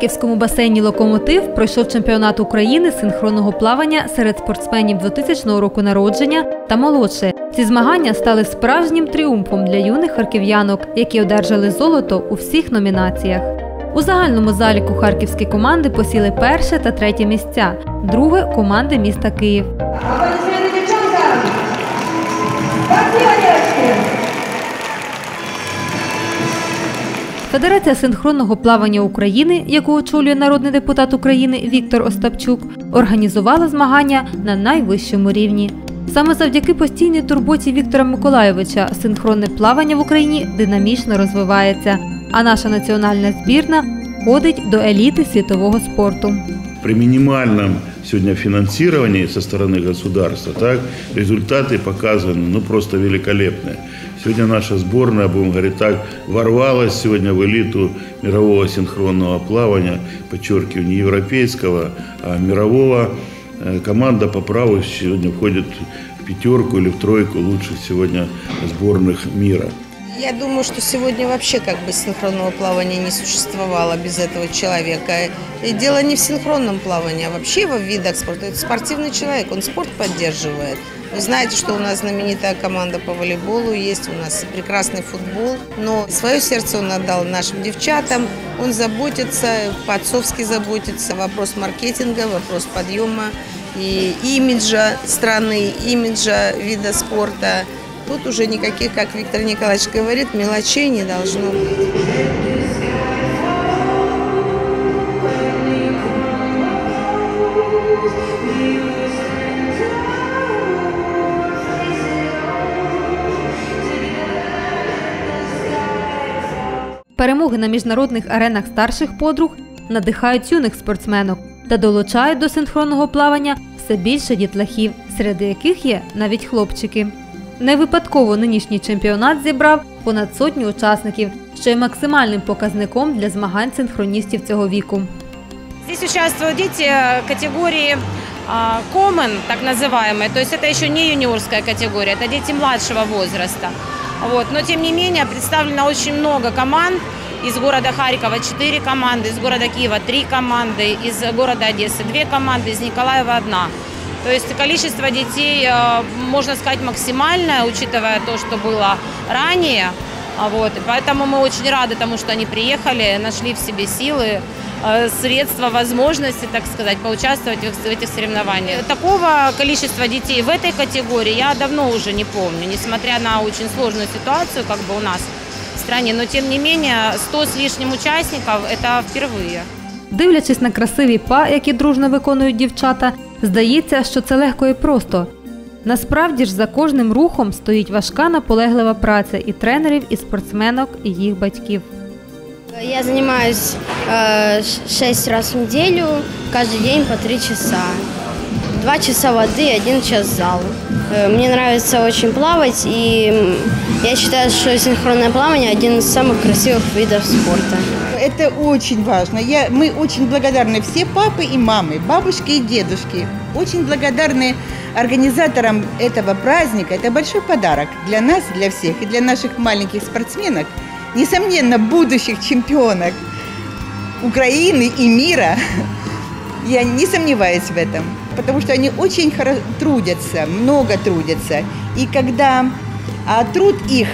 харківському басейні «Локомотив» пройшов чемпіонат України з синхронного плавання серед спортсменів 2000 року народження та молодше. Ці змагання стали справжнім тріумфом для юних харків'янок, які одержали золото у всіх номінаціях. У загальному заліку харківські команди посіли перше та третє місця, друге – команди міста Київ. Федерація синхронного плавання України, яку очолює народний депутат України Віктор Остапчук, організувала змагання на найвищому рівні. Саме завдяки постійній турботі Віктора Миколайовича синхронне плавання в Україні динамічно розвивається, а наша національна збірна входить до еліти світового спорту. При минимальном сегодня финансировании со стороны государства, так, результаты показаны просто великолепные. Сегодня наша сборная, будем говорить так, ворвалась сегодня в элиту мирового синхронного плавания, подчеркиваю, не европейского, а мирового. Команда по праву сегодня входит в пятерку или в тройку лучших сегодня сборных мира. Я думаю, что сегодня вообще синхронного плавания не существовало без этого человека. И дело не в синхронном плавании, а вообще во видах спорта. Это спортивный человек, он спорт поддерживает. Вы знаете, что у нас знаменитая команда по волейболу есть, у нас прекрасный футбол. Но свое сердце он отдал нашим девчатам, он заботится, по-отцовски заботится. Вопрос маркетинга, вопрос подъема и имиджа страны, имиджа вида спорта. Тут уже никаких, как Виктор Николаевич говорит, мелочей не должно быть. Перемоги на міжнародних аренах старших подруг надихають юних спортсменок та долучають до синхронного плавання все більше дітлахів, серед яких є навіть хлопчики. Не випадково нинішній чемпіонат зібрав понад 100 учасників, що є максимальним показником для змагань синхроністів цього віку. Здесь участвуют дети категории Common, так называемые, то есть это еще не юниорская категория, это дети младшего возраста. Но тем не менее представлено очень много команд. Из города Харькова 4 команды, из города Киева 3 команды, из города Одессы 2 команды, из Николаева 1. То есть количество детей, можно сказать, максимальное, учитывая то, что было ранее. Поэтому мы очень рады тому, что они приехали, нашли в себе силы, средства, возможности, так сказать, поучаствовать в этих соревнованиях. Такого количества детей в этой категории я давно уже не помню, несмотря на очень сложную ситуацию у нас в стране, но тем не менее 100 с лишним участников – это впервые. Дивлячись на красиві па, які дружно виконують дівчата, здається, що це легко і просто. Насправді ж за кожним рухом стоїть важка наполеглива праця і тренерів, і спортсменок, і їх батьків. Я занимаюсь 6 раз в неделю, каждый день по 3 часа. 2 часа воды, 1 час зал. Мне нравится очень плавать, и я считаю, что синхронное плавание – один из самых красивых видов спорта. Это очень важно. Мы очень благодарны все папы и мамы, бабушки и дедушки. Очень благодарны организаторам этого праздника. Это большой подарок для нас, для всех, и для наших маленьких спортсменок. Несомненно, будущих чемпионок Украины и мира. Я не сомневаюсь в этом, потому что они очень трудятся, много трудятся. И когда труд их,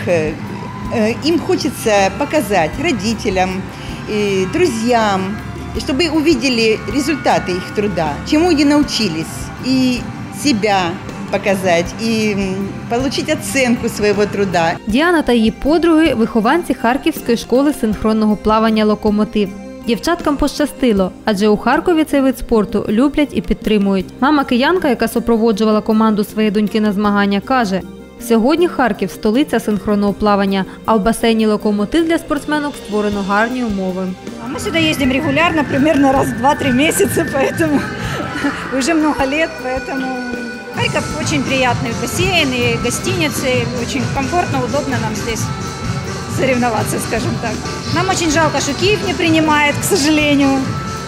им хочется показать родителям, друзьям, чтобы увидели результаты их труда, чему они научились, и себя показати і отримати оцінку свого труда. Діана та її подруги – вихованці Харківської школи синхронного плавання «Локомотив». Дівчаткам пощастило, адже у Харкові цей вид спорту люблять і підтримують. Мама киянка, яка супроводжувала команду своєї доньки на змагання, каже: «Сьогодні Харків – столиця синхронного плавання, а в басейні «Локомотив» для спортсменок створено гарні умови». Мы сюда ездим регулярно, примерно раз в 2-3 месяца, поэтому уже много лет, поэтому Харьков очень приятный бассейн и гостиницы, очень комфортно, удобно нам здесь соревноваться, скажем так. Нам очень жалко, что Киев не принимает, к сожалению.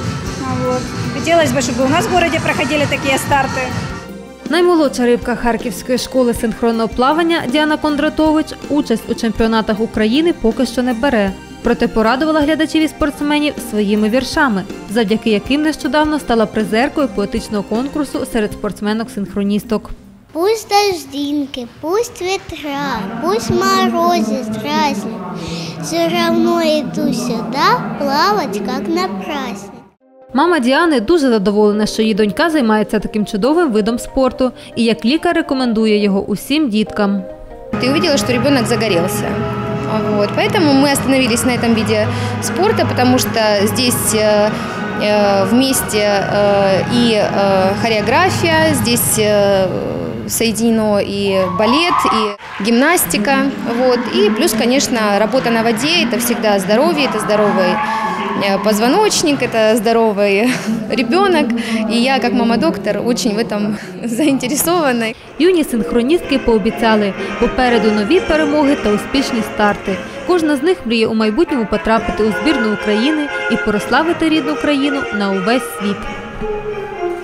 Хотелось бы, чтобы у нас в городе проходили такие старты. Наймолодша рибка Харківської школи синхронного плавання Діана Кондратович участь у чемпіонатах України поки що не бере. Проте порадувала глядачів і спортсменів своїми віршами, завдяки яким нещодавно стала призеркою поетичного конкурсу серед спортсменок-синхроністок. Пусть дождинки, пусть ветра, пусть морозы страстны, все равно иду сюда плавать, как на праздник. Мама Діани дуже задоволена, що її донька займається таким чудовим видом спорту і як лікар рекомендує його усім діткам. Ты увидела, что ребенок загорелся. Вот. Поэтому мы остановились на этом виде спорта, потому что здесь вместе и хореография, здесь соединено и балет, и гимнастика. Вот. И плюс, конечно, работа на воде – это всегда здоровье, это здоровый позвоночник, это здоровый ребенок. И я, как мама-доктор, очень в этом заинтересована. Юні синхроністки пообіцяли – попереду нові перемоги та успішні старти. Кожна з них мріє у майбутньому потрапити у збірну України і прославити рідну країну на увесь світ.